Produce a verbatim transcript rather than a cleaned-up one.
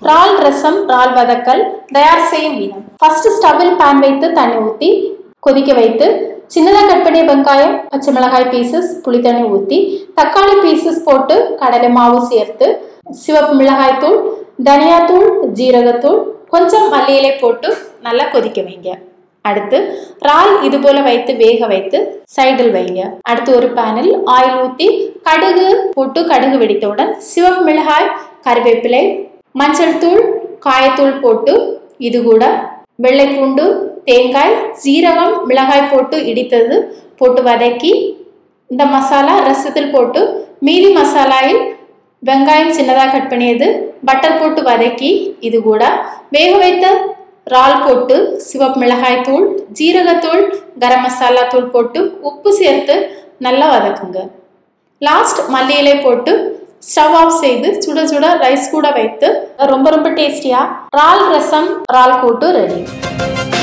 இறால் ரசம், இறால் வதக்கல் தயார் செய்யும் விதம். ஃபர்ஸ்ட் ஸ்டவ்வில் பேன் வைத்து தண்ணி ஊற்றி கொதிக்க வைத்து சின்னதாக கட் பண்ணிய வெங்காயம், பச்சை மிளகாய் பீசஸ், புளி தண்ணி ஊற்றி தக்காளி பீசஸ் போட்டு கடலை மாவு சேர்த்து சிவப்பு மிளகாய் தூள், தனியாத்தூள், ஜீரகத்தூள், கொஞ்சம் மல்லி இலை போட்டு நல்லா கொதிக்க வைங்க. அடுத்து இறால் இது போல வைத்து வேக வைத்து சைடில் வைங்க. அடுத்து ஒரு பேனில் ஆயில் ஊற்றி கடுகு போட்டு கடுகு வெடித்தவுடன் சிவப்பு மிளகாய், கறிவேப்பிலை, மஞ்சள் தூள், காயத்தூள் போட்டு இது கூட வெள்ளை பூண்டு, தேங்காய், ஜீரகம், மிளகாய் போட்டு இடித்தது போட்டு வதக்கி இந்த மசாலா ரசத்தில் போட்டு மீதி மசாலாவில் வெங்காயம் சின்னதாக கட் பண்ணியது பட்டர் போட்டு வதக்கி இது கூட வேக வைத்த இறால் போட்டு சிவப்பு மிளகாய் தூள், ஜீரகத்தூள், கரம் மசாலா தூள் போட்டு உப்பு சேர்த்து நல்லா வதக்குங்க. லாஸ்ட் மல்லி இலை போட்டு ஸ்டவ் ஆஃப் செய்து சுட சுட ரைஸ் கூட வைத்து ரொம்ப ரொம்ப டேஸ்டியா இறால் ரசம், இறால் கூட்டு ரெடி.